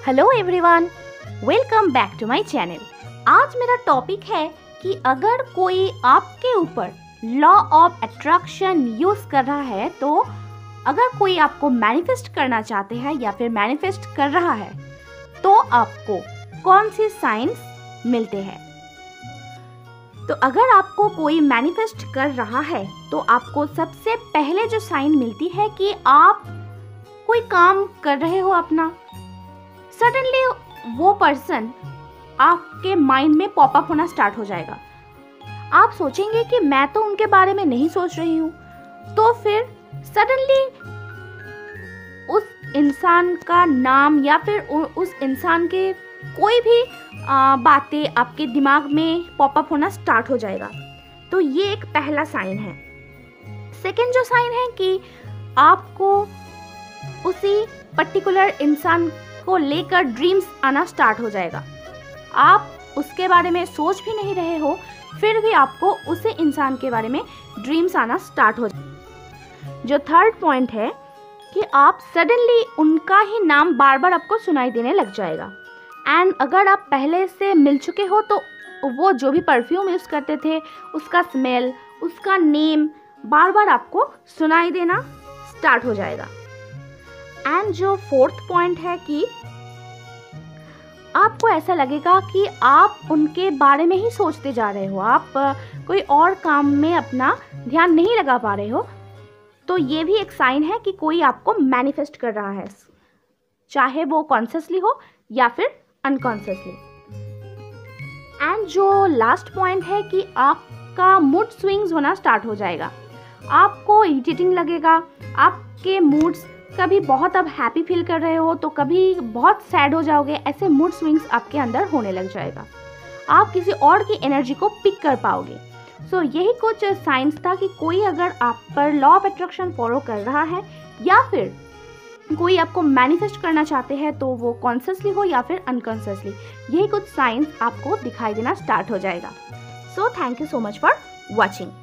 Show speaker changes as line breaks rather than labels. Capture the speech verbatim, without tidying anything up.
Hello everyone, welcome back to my channel. आज मेरा topic है कि अगर कोई आपके ऊपर लॉ ऑफ अट्रैक्शन यूज कर रहा है, तो अगर कोई आपको मैनिफेस्ट करना चाहते हैं या फिर मैनिफेस्ट कर रहा है, तो आपको कौन सी साइंस मिलते हैं। तो अगर आपको कोई मैनिफेस्ट कर रहा है तो आपको सबसे पहले जो साइन मिलती है कि आप कोई काम कर रहे हो अपना, सडनली वो पर्सन आपके माइंड में पॉपअप होना स्टार्ट हो जाएगा। आप सोचेंगे कि मैं तो उनके बारे में नहीं सोच रही हूँ, तो फिर सडनली उस इंसान का नाम या फिर उस इंसान के कोई भी बातें आपके दिमाग में पॉपअप होना स्टार्ट हो जाएगा। तो ये एक पहला साइन है। सेकंड जो साइन है कि आपको उसी पर्टिकुलर इंसान को लेकर ड्रीम्स आना स्टार्ट हो जाएगा। आप उसके बारे में सोच भी नहीं रहे हो, फिर भी आपको उसी इंसान के बारे में ड्रीम्स आना स्टार्ट हो जाएगा। जो थर्ड पॉइंट है कि आप सडनली उनका ही नाम बार बार आपको सुनाई देने लग जाएगा। एंड अगर आप पहले से मिल चुके हो तो वो जो भी परफ्यूम यूज़ करते थे, उसका स्मेल, उसका नेम बार बार आपको सुनाई देना स्टार्ट हो जाएगा। एंड जो फोर्थ पॉइंट है कि आपको ऐसा लगेगा कि आप उनके बारे में ही सोचते जा रहे हो, आप कोई और काम में अपना ध्यान नहीं लगा पा रहे हो। तो ये भी एक साइन है कि कोई आपको मैनिफेस्ट कर रहा है, चाहे वो कॉन्शियसली हो या फिर अनकॉन्शियसली। एंड जो लास्ट पॉइंट है कि आपका मूड स्विंग्स होना स्टार्ट हो जाएगा। आपको इरिटेटिंग लगेगा, आपके मूड्स कभी बहुत अब हैप्पी फील कर रहे हो तो कभी बहुत सैड हो जाओगे। ऐसे मूड स्विंग्स आपके अंदर होने लग जाएगा। आप किसी और की एनर्जी को पिक कर पाओगे। सो so, यही कुछ साइंस था कि कोई अगर आप पर लॉ ऑफ अट्रैक्शन फॉलो कर रहा है या फिर कोई आपको मैनिफेस्ट करना चाहते हैं, तो वो कॉन्शियसली हो या फिर अनकॉन्शियसली, यही कुछ साइंस आपको दिखाई देना स्टार्ट हो जाएगा। So thank you so much for watching.